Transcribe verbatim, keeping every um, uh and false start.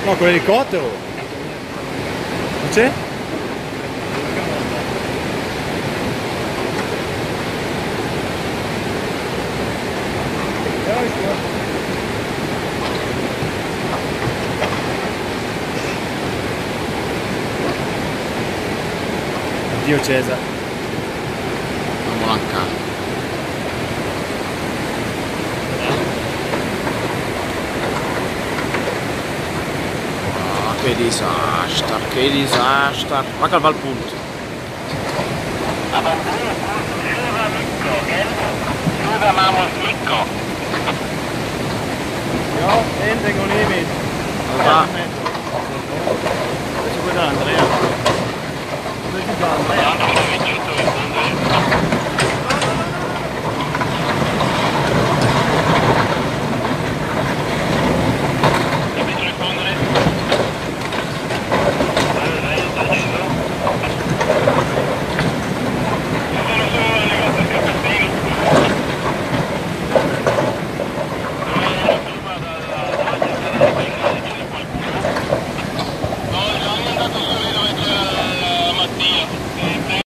No, con l'elicottero. Non c'è? Addio Cesare. Andiamo accanto. Che disastro, che disastro. Ma calma al punto. Scusa mamma Micco. Ja, ändring och limit. Va. Adesso guarda Andrea. Dove ti va Andrea?